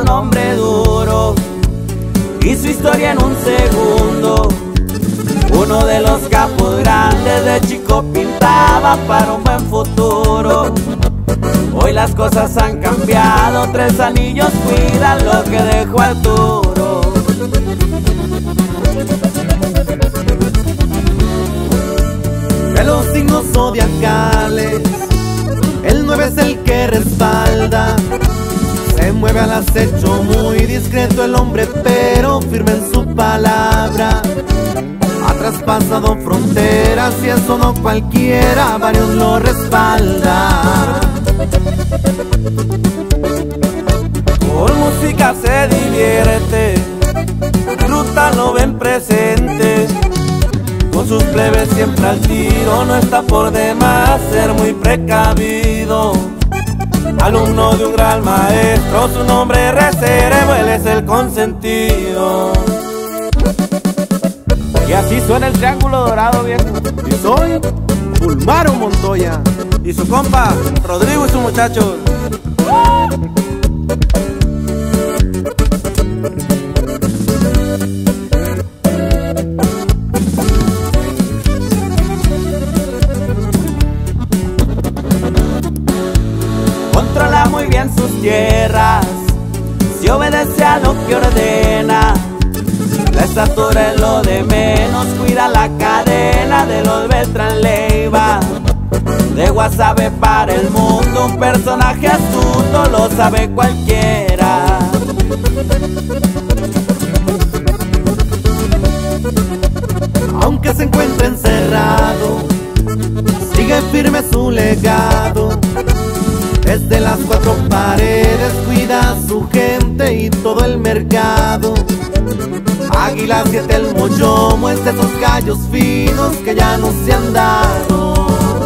un hombre duro y su historia en un segundo. Uno de los capos grandes de chico pintaba para un buen futuro. Hoy las cosas han cambiado, 3 anillos cuidan lo que dejó Arturo. De los signos zodiacales, el 9 es el que respalda. Se mueve al acecho, muy discreto el hombre, pero firme en su palabra. Ha traspasado fronteras y eso no cualquiera, varios lo respaldan. Con música se divierte, ruta lo ven presente. Con sus plebes siempre al tiro, no está por demás ser muy precavido. Alumno de un gran maestro, su nombre reservo, él es el consentido. Y así suena el Triángulo Dorado, viejo. Y soy Fulmaro Montoya. Y su compa, Rodrigo y sus muchachos. Controla muy bien sus tierras, si obedece a lo que ordena. La estatura es lo de menos, cuida la cadena de los Beltrán Leiva. De Guasave para el mundo, un personaje astuto, lo sabe cualquiera. Aunque se encuentre encerrado, sigue firme su legado. Desde las 4 paredes cuida a su gente y todo el mercado. Águila 7 el moyomo es de esos gallos finos que ya no se han dado.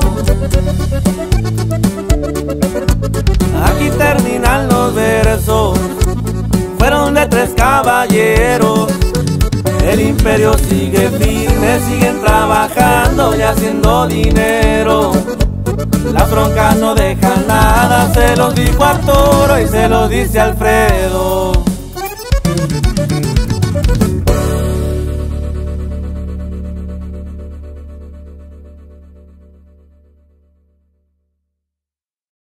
Aquí terminan los versos, fueron de 3 caballeros. El imperio sigue firme, siguen trabajando y haciendo dinero. Las broncas no dejan nada, se los dijo Arturo y se los dice Alfredo.